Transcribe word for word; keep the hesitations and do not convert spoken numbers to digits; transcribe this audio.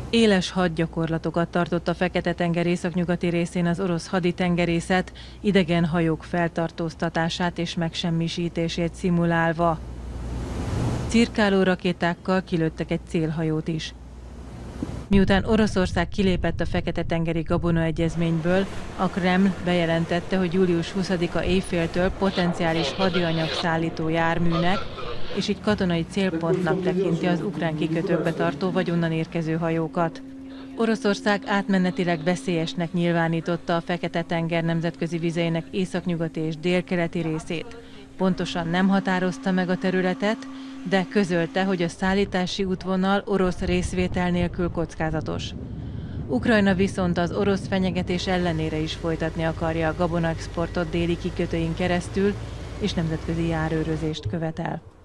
Éles hadgyakorlatokat tartott a Fekete-tenger északnyugati részén az orosz haditengerészet, idegen hajók feltartóztatását és megsemmisítését szimulálva. Cirkáló rakétákkal kilőttek egy célhajót is. Miután Oroszország kilépett a Fekete-tengeri gabonaegyezményből, a Kreml bejelentette, hogy július huszadika éjféltől potenciális hadianyagszállító járműnek, és így katonai célpontnak tekinti az ukrán kikötőkbe tartó vagy onnan érkező hajókat. Oroszország átmenetileg veszélyesnek nyilvánította a Fekete-tenger nemzetközi vizeinek északnyugati és délkeleti részét. Pontosan nem határozta meg a területet, de közölte, hogy a szállítási útvonal orosz részvétel nélkül kockázatos. Ukrajna viszont az orosz fenyegetés ellenére is folytatni akarja a gabonaexportot déli kikötőin keresztül, és nemzetközi járőrözést követel.